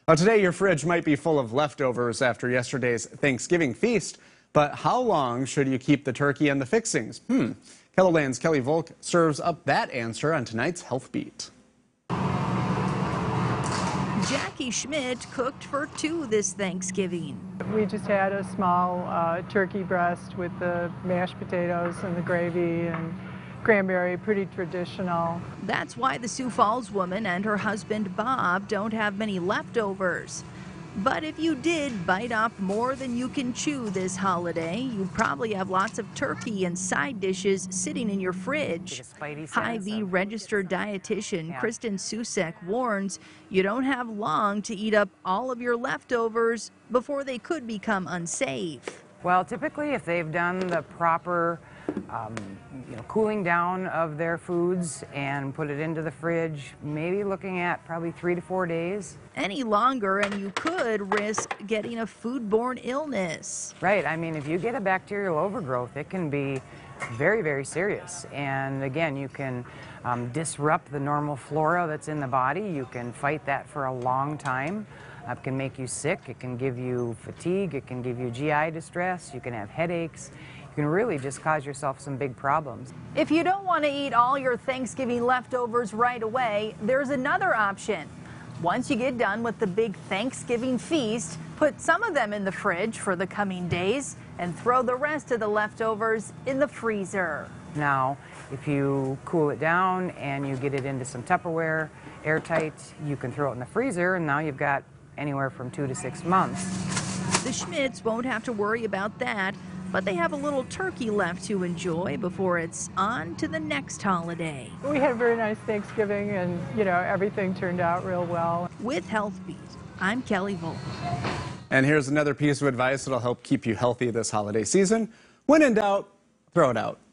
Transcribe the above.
Well, today your fridge might be full of leftovers after yesterday's Thanksgiving feast, but how long should you keep the turkey and the fixings? KELOLAND's Kelly Volk serves up that answer on tonight's Health Beat. Jackie Schmidt cooked for two this Thanksgiving. We just had a small turkey breast with the mashed potatoes and the gravy and cranberry, pretty traditional. That's why the Sioux Falls woman and her husband Bob don't have many leftovers. But if you did bite off more than you can chew this holiday, you probably have lots of turkey and side dishes sitting in your fridge. Hy-Vee registered dietitian Kristen Susek warns you don't have long to eat up all of your leftovers before they could become unsafe. Well, typically if they've done the proper cooling down of their foods and put it into the fridge, maybe looking at probably 3 to 4 days. Any longer and you could risk getting a foodborne illness. Right, I mean, if you get a bacterial overgrowth, it can be very, very serious. And again, you can disrupt the normal flora that's in the body. You can fight that for a long time. It can make you sick, it can give you fatigue, it can give you GI distress, you can have headaches. You can really just cause yourself some big problems. If you don't want to eat all your Thanksgiving leftovers right away, there's another option. Once you get done with the big Thanksgiving feast, put some of them in the fridge for the coming days and throw the rest of the leftovers in the freezer. Now, if you cool it down and you get it into some Tupperware, airtight, you can throw it in the freezer, and now you've got anywhere from 2 to 6 months. The Schmidts won't have to worry about that, but they have a little turkey left to enjoy before it's on to the next holiday. We had a very nice Thanksgiving, and everything turned out real well. With Health Beat, I'm Kelly Volk. And here's another piece of advice that'll help keep you healthy this holiday season. When in doubt, throw it out.